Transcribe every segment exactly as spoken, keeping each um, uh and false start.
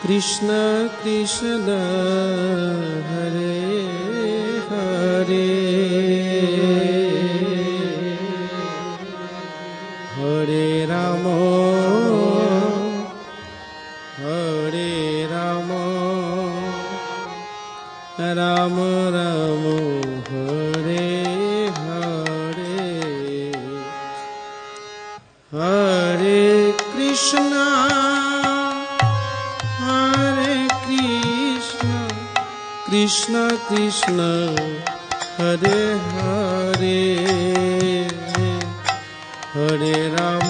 कृष्ण कृष्ण हरे हरे हरे राम हरे राम राम राम हरे हरे हरे कृष्ण कृष्ण कृष्ण हरे हरे हरे राम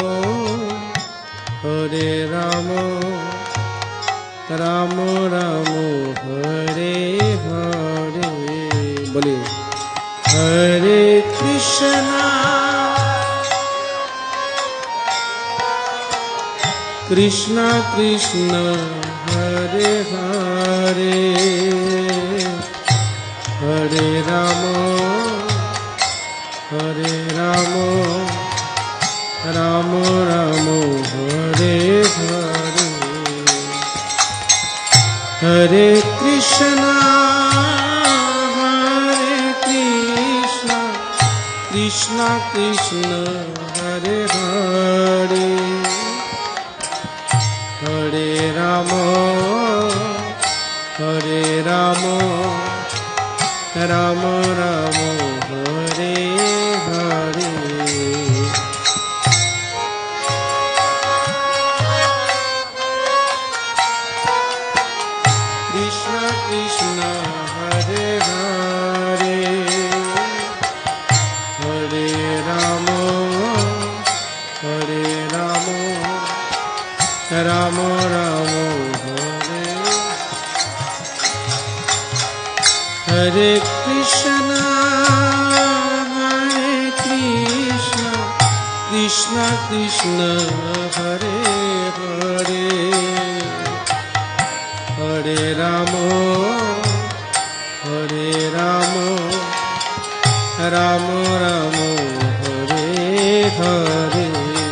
हरे राम राम राम हरे हरे बोले हरे कृष्ण कृष्ण कृष्ण हरे हरे हरे राम हरे राम राम राम हरे हरे हरे कृष्ण हरे कृष्ण कृष्ण कृष्ण हरे हरे हरे राम हरे राम राम राम हरे हरे कृष्ण कृष्ण हरे हरे हरे राम हरे राम राम राम हरे हरे कृष्ण हरे कृष्ण कृष्ण कृष्ण हरे हरे हरे राम हरे राम राम राम हरे हरे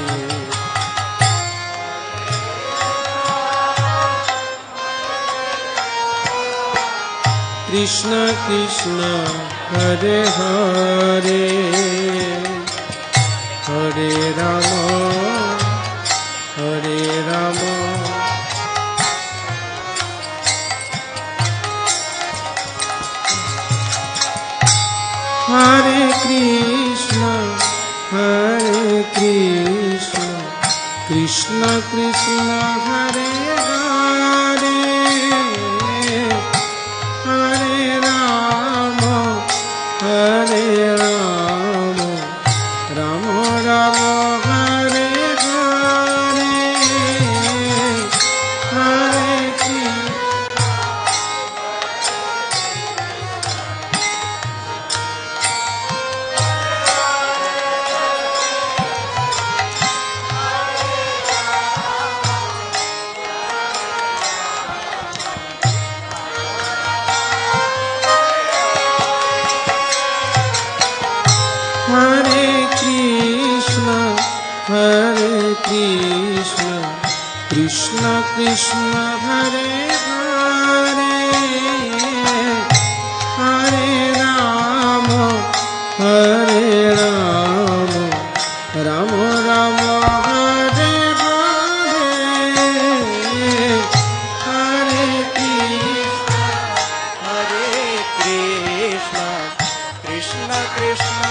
कृष्ण कृष्ण हरे हरे हरे राम हरे राम हरे कृष्ण हरे कृष्ण कृष्ण कृष्ण हरे हरे हरे राम हरे राम राम राम हरे हरे हरे हरे कृष्ण हरे कृष्ण कृष्ण कृष्ण हरे हरे हरे राम हरे राम राम राम हरे हरे हरे कृष्ण हरे कृष्ण कृष्ण कृष्ण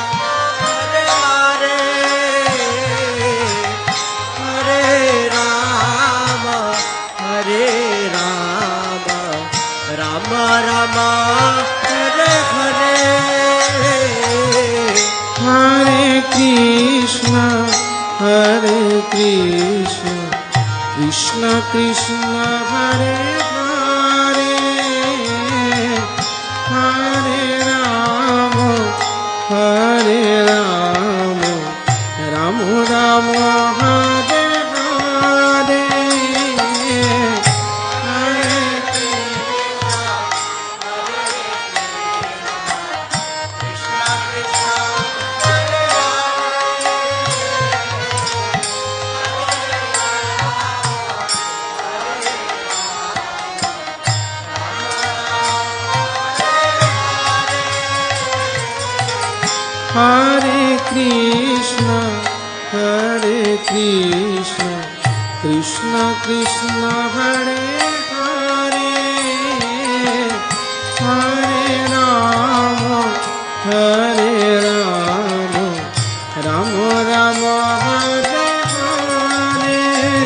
राम हरे हरे हरे कृष्ण हरे कृष्ण कृष्ण कृष्ण हरे हरे हरे राम हरे राम राम राम हरे Hare Krishna, Hare Krishna, Krishna Krishna, Hare Hare, Hare Rama, Hare Rama, Rama Rama, Hare Hare,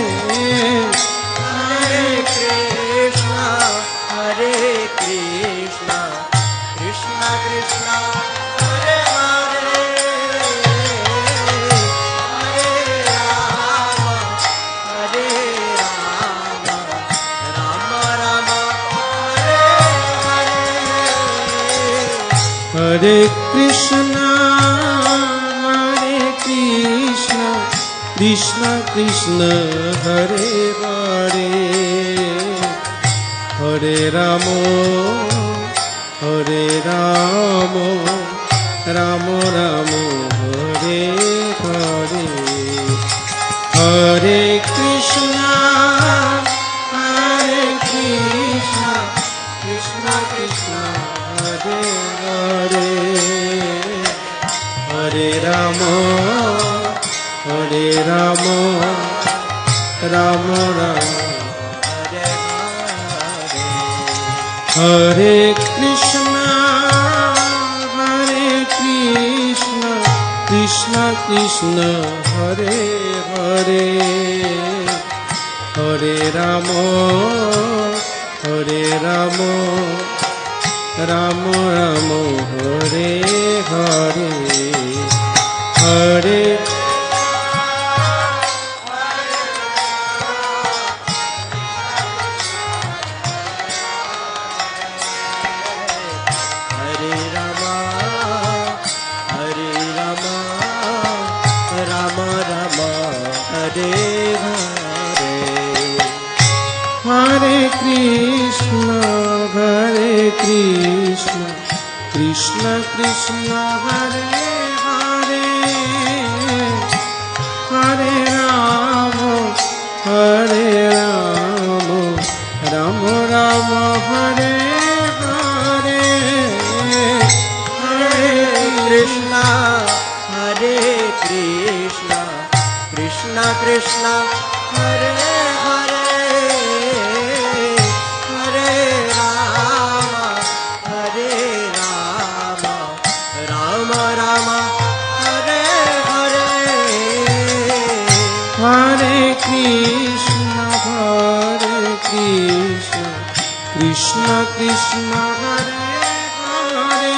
Hare Krishna, Hare Krishna, Krishna Krishna, Hare Hare, Hare Rama, Hare Rama, Rama Rama, Hare Hare. Hare Krishna, Hare Krishna, Krishna Krishna, Hare Hare, Hare Rama, Hare Rama, Rama Rama, Hare Hare. Hare Krishna, Hare Krishna, Krishna Krishna, Hare Hare, Hare Rama, Hare Rama, Rama Rama, Hare Hare. Hare Krishna, Hare Krishna, Krishna Krishna, Hare Hare, Hare Rama, Hare Rama, Rama Rama, Hare Hare. Hare Hare Rama, Hare Rama, Rama Rama, Hare Hare. Hare Krishna, Hare Krishna, Krishna Krishna, Hare Hare, Hare Rama, Hare Rama, Rama Rama, Hare Hare, Hare Krishna, Hare Krishna, Krishna Krishna, Hare Hare, Hare Rama, Hare Rama, Rama Rama, Hare Hare. Hare Krishna, Hare Krishna, Krishna Krishna, Hare Hare,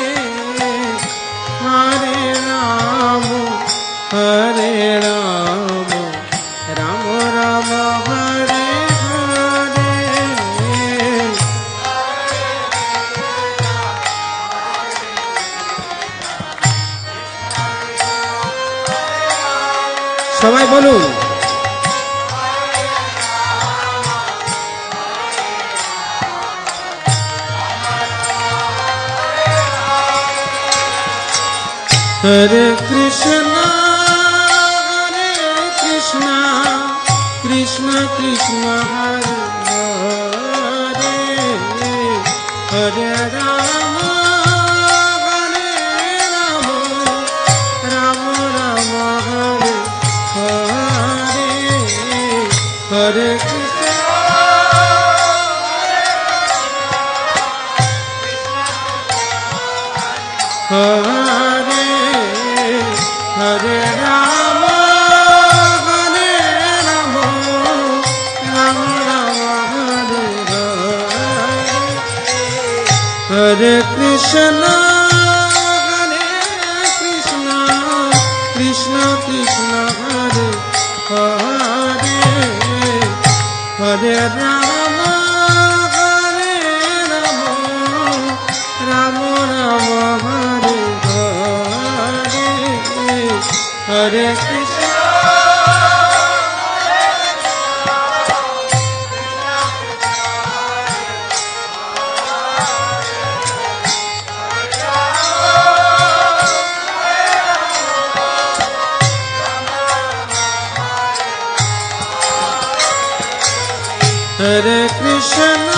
Hare Rama, Hare Rama, Rama Rama, Hare Hare. সবাই বলুন Hare Krishna, Hare Krishna, Krishna Krishna, Hare Hare, Hare Rama, Hare Rama, Rama Rama, Hare Hare, Hare Krishna, Hare Hare Rama, Hare Rama, Rama Rama, Hare Hare, Hare Krishna, Hare Krishna, Krishna Krishna, Hare Hare, Hare Rama, Hare Rama, Rama Rama, Hare Hare, Hare Krishna, Hare Krishna,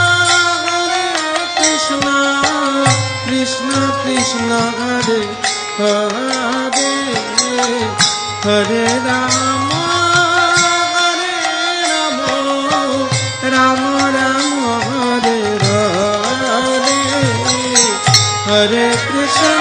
Hare Krishna, Krishna Krishna, Hare Hare Hare Rama Hare Rama Rama Rama Hare Hare Hare Krishna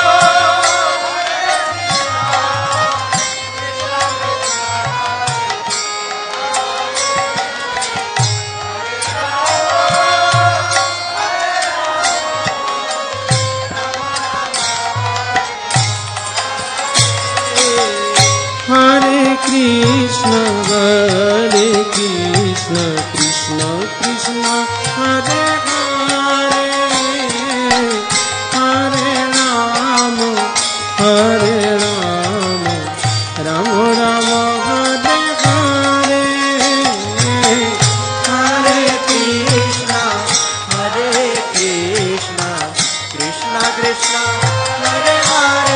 Krishna Hare Krishna Krishna Krishna Hare Hare Hare Rama Hare Rama Rama Rama Hare Hare Hare Krishna Hare Krishna Krishna Krishna Hare Hare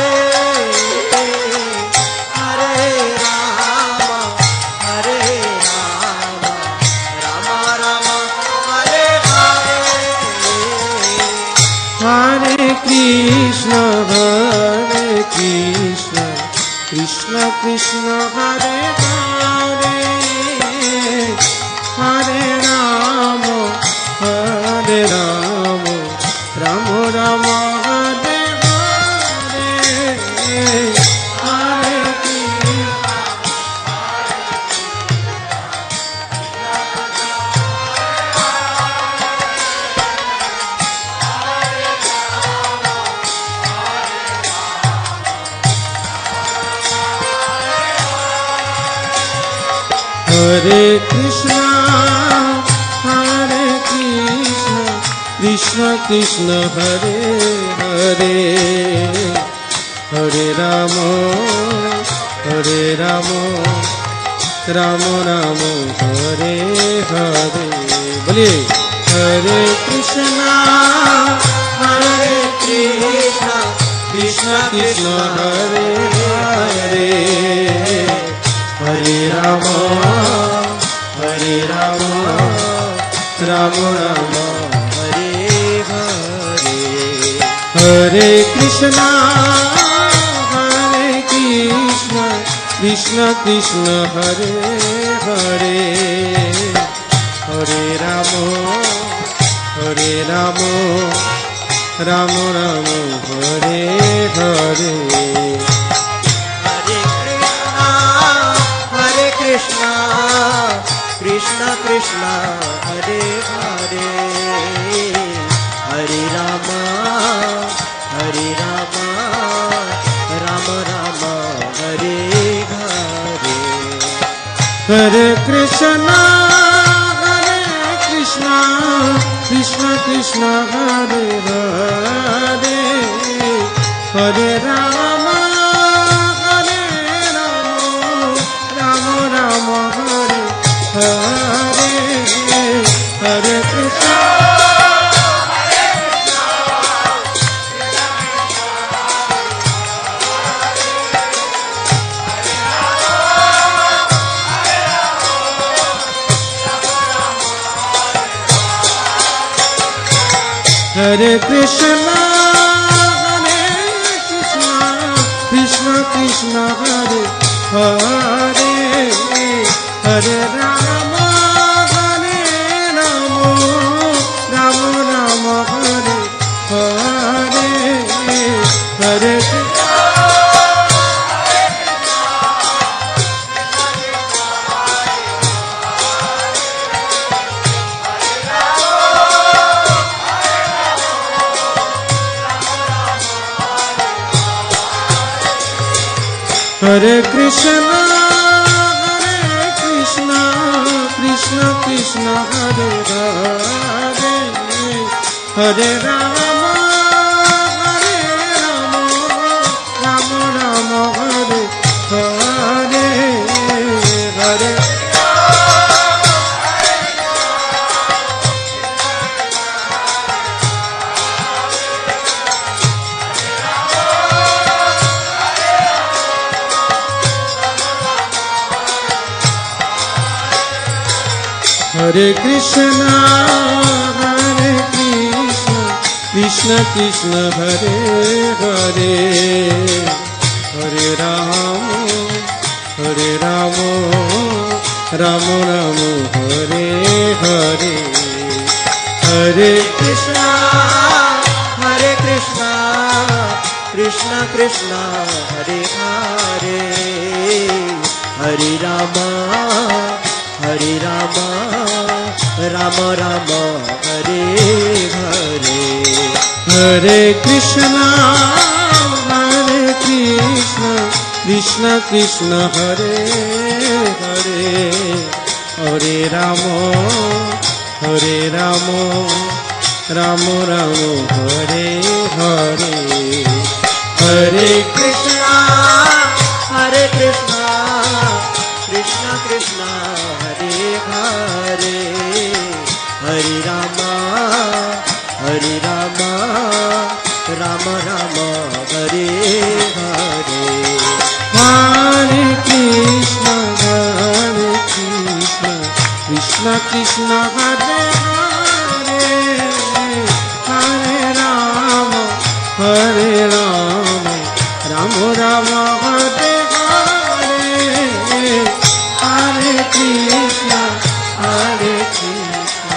Krishna Hare Krishna Krishna Krishna Hare Hare Hare Rama Hare Rama Rama Rama Hare Hare Hare Hare Krishna, Hare Krishna, Krishna Krishna Hare Hare, Hare Rama, Hare Rama, Rama Rama Hare Hare. बोलिए Hare Krishna, Hare Krishna, Krishna Krishna Hare Hare. Hare Rama, Hare Rama, Rama Rama, Hare Hare. Hare Krishna, Hare Krishna, Krishna Krishna Hare Hare. Hare Rama, Hare Rama, Rama Rama, Hare Hare. Krishna, Krishna Krishna, Hare Hare, Hare Rama, Hare Rama, Rama Rama, Hare Hare. Hare Krishna, Hare Krishna, Krishna Krishna, Hare Hare, Hare Rama. Hare Hare Krishna, Hare Krishna, Hare Krishna, Krishna Krishna Hare Hare, Hare Rama, Hare Rama, Rama Rama Hare Hare, Hare Krishna. Hare Krishna, Hare Krishna, Krishna Krishna Hare Hare, Hare Rama, Hare Rama, Rama Rama Hare Hare, Hare. Hare Krishna, Hare Krishna, Krishna Krishna Hare Hare Hare Ram हरे राम राम राम हरे हरे हरे कृष्णा हरे कृष्णा कृष्ण कृष्ण हरे हरे हरे राम हरे राम राम राम हरे हरे हरे कृष्णा हरे कृष्ण कृष्ण कृष्ण हरे हरे हरे राम हरे राम राम राम हरे हरे हरे कृष्णा हरे कृष्णा कृष्ण कृष्ण हरे हरे हरे राम हरे राम राम राम हरे हरे हरे कृष्ण हरे कृष्ण कृष्ण कृष्ण हरे हरे हरे राम हरे राम राम राम हरे हरे हरे कृष्ण हरे कृष्ण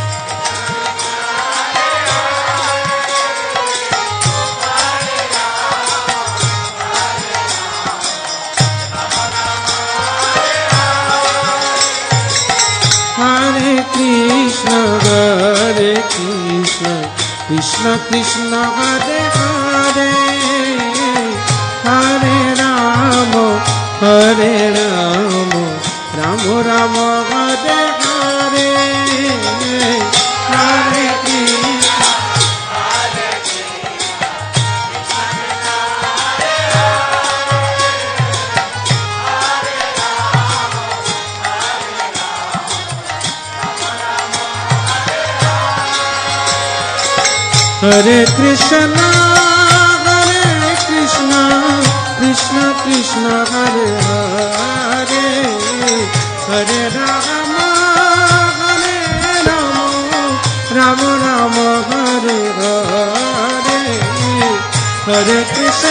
हरे कृष्ण हरे कृष्ण कृष्ण कृष्ण हरे हरे हरे राम हरे राम राम राम हरे हरे हरे कृष्ण हरे कृष्ण हरे कृष्ण कृष्ण कृष्ण हरे हरे हरे राम हरे राम राम राम हरे हरे हरे कृष्ण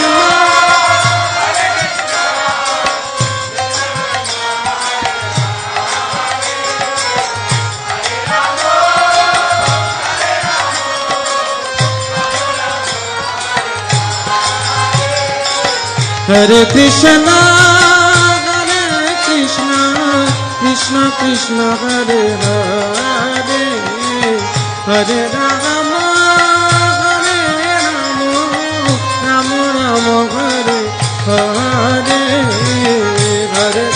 हरे कृष्ण हरे कृष्ण कृष्ण कृष्ण हरे हरे हरे राम हरे राम राम राम हरे हरे हरे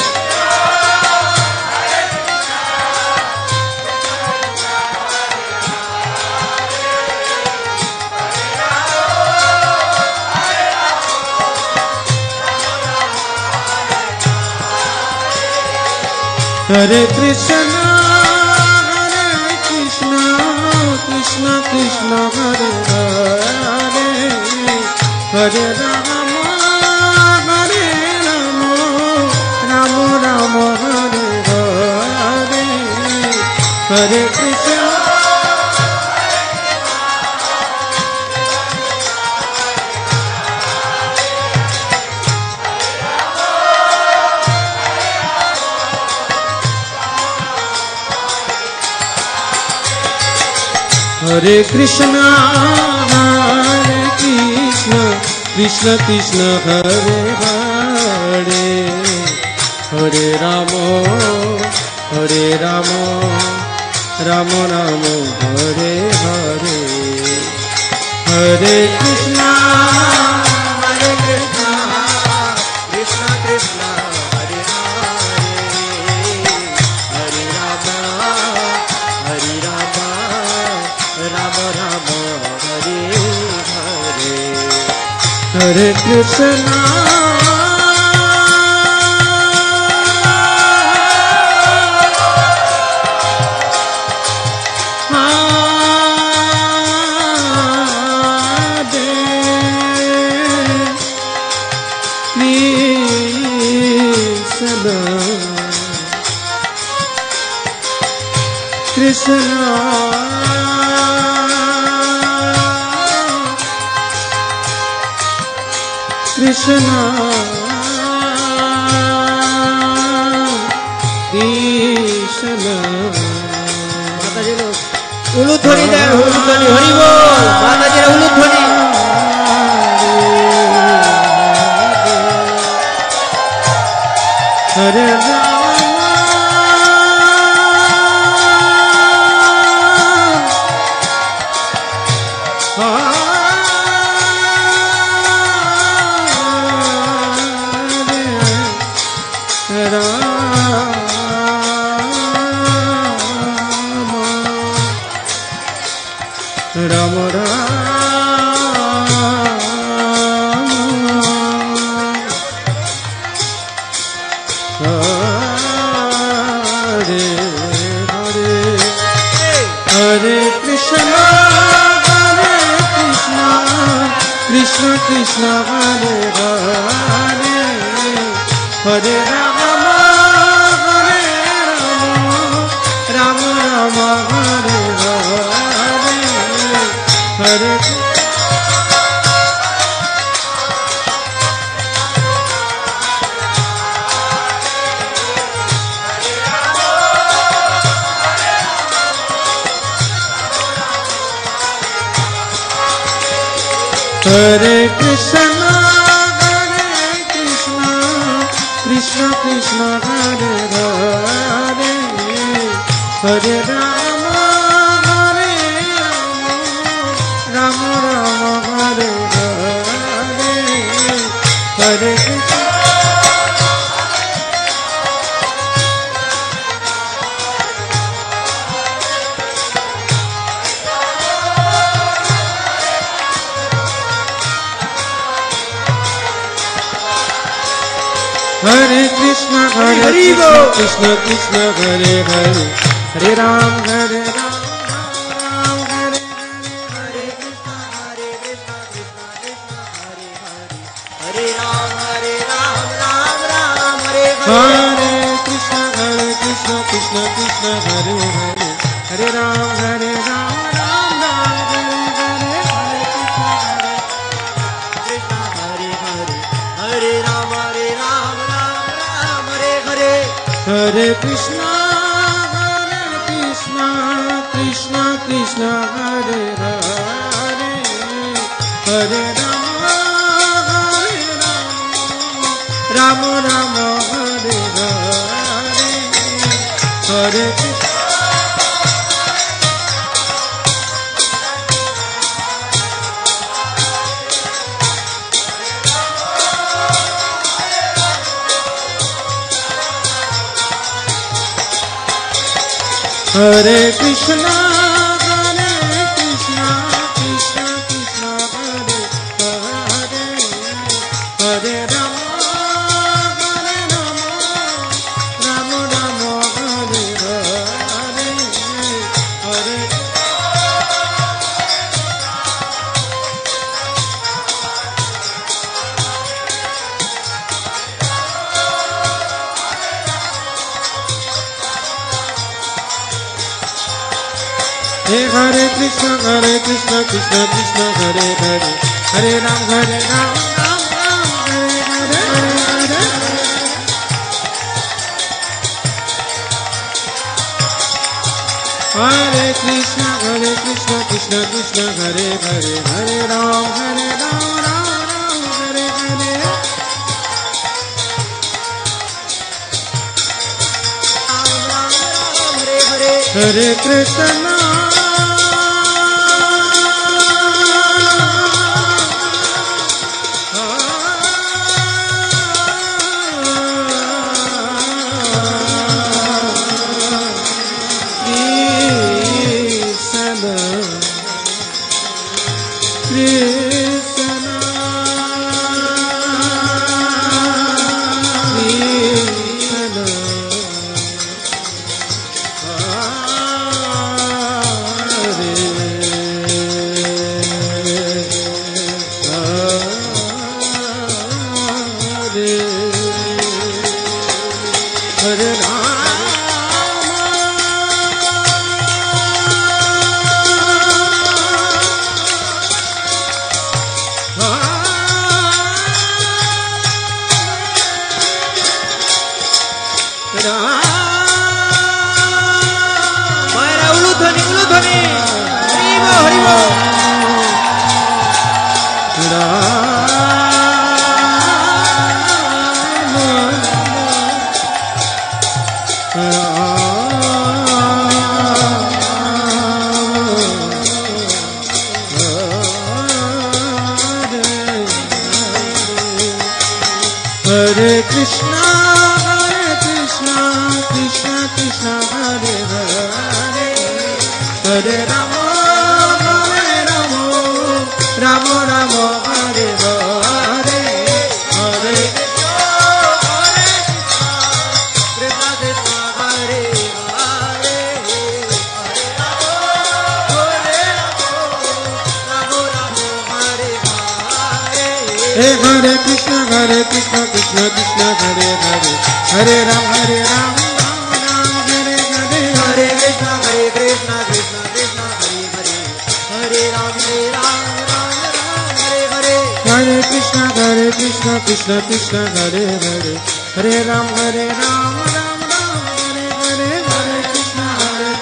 हरे कृष्ण हरे कृष्ण कृष्ण कृष्ण हरे हरे हरे राम हरे राम राम राम हरे हरे हरे कृष्ण हरे कृष्ण हरे कृष्ण कृष्ण कृष्ण हरे हरे हरे राम हरे राम राम राम हरे हरे हरे कृष्ण हरे कृष्ण कृष्ण कृष्ण हरे हरे हरे राम हरे राम राम राम हरे हरे हरे कृष्ण कृष्ण कृष्ण कृष्ण माताजी लोग उलूध्वनि दे, उलूध्वनि हरि बोल, माताजी रा उलूध्वनि। हरे राम राम हरे हरे हरे कृष्ण हरे कृष्ण कृष्ण कृष्ण हरे हरे हरे राम हरे राम राम राम हरे हरे हरे हरे कृष्ण हरे कृष्ण कृष्ण कृष्ण हरे हरे हरे राम हरे राम राम राम हरे हरे हरे कृष्ण हरे कृष्ण हरे कृष्ण कृष्ण हरे हरे हरे राम हरे राम राम हरे हरे कृष्ण हरे कृष्ण कृष्ण कृष्ण हरे हरे, हरे राम हरे राम राम राम हरे हरे। हरे कृष्ण हरे कृष्ण कृष्ण कृष्ण हरे हरे हरे राम हरे राम राम राम हरे हरे हरे कृष्ण हरे कृष्ण हरे हरे, हरे राम हरे राम राम राम हरे हरे। हरे कृष्ण हरे कृष्ण कृष्ण कृष्ण हरे हरे हरे राम हरे राम राम राम हरे हरे हरे कृष्ण हरे कृष्ण हरे कृष्ण कृष्ण कृष्ण हरे हरे हरे राम हरे राम राम राम हरे हरे हरे हे हरे कृष्ण हरे कृष्ण कृष्ण कृष्ण हरे हरे हरे राम हरे राम राम राम हरे हरे हरे हरे कृष्ण हरे कृष्ण कृष्ण कृष्ण हरे हरे हरे राम हरे राम राम राम हरे हरे राम राम राम हरे हरे। हरे कृष्ण हरे Ram Hare Krishna, Hare Krishna, Krishna Krishna, Hare Hare, Hare Rama, Hare Rama, Rama Rama, Hare Hare, Hare Krishna, Hare Krishna, Krishna Krishna, Hare Hare, Hare Rama, Hare Rama, Rama Rama, Hare Hare. Hare Krishna, Hare Krishna, Krishna Krishna, Hare Hare, Hare Ram, Hare Ram, Ram Ram, Hare Hare. Hare Krishna, Hare Krishna, Krishna Krishna, Hare Hare, Hare Ram, Hare Ram, Ram Ram, Hare Hare. Hare Krishna, Hare Krishna, Krishna Krishna, Hare Hare, Hare Ram, Hare Ram, Ram Ram, Hare Hare. Hare Krishna, Hare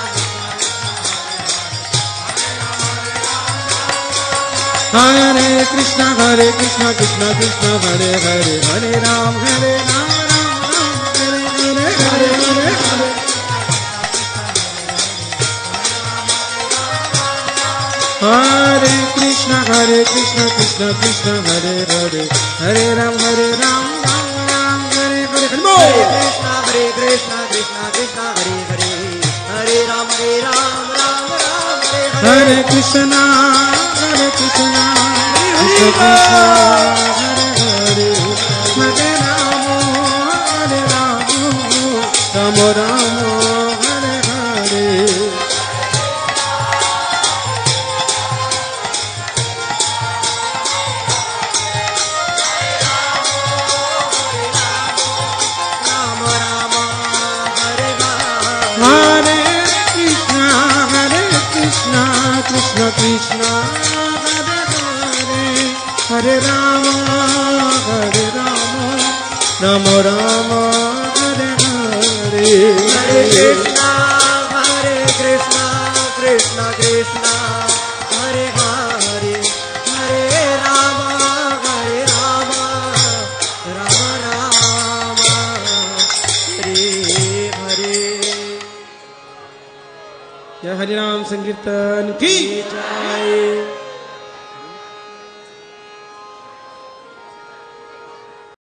Hare Krishna, Hare Krishna, Krishna Krishna, Hare Hare, Hare Ram, Hare Ram, Ram Ram, Hare Hare. Hare Hare, Hare Hare Krishna, Hare Krishna, Krishna Krishna, Hare Hare, Hare Ram, Hare Ram, Ram Ram, Hare Hare. Hare Krishna, Hare Krishna, Krishna Krishna, Hare Hare, Hare Ram, Hare Ram, Ram Ram, Hare Hare. Hare Krishna, Hare Krishna, Krishna Krishna, Hare Hare, Hare Rama, Hare Rama, Rama Rama, Hare Hare. Krishna Krishna, Hare Hare, Hare Rama, Hare Rama, Rama Rama, Hare Hare. Hare Krishna, Hare Krishna, Krishna Krishna, Hare Hare, Hare Rama, Hare Rama, Rama Rama, Hare Hare. जय हरि नाम संकीर्तन की जय।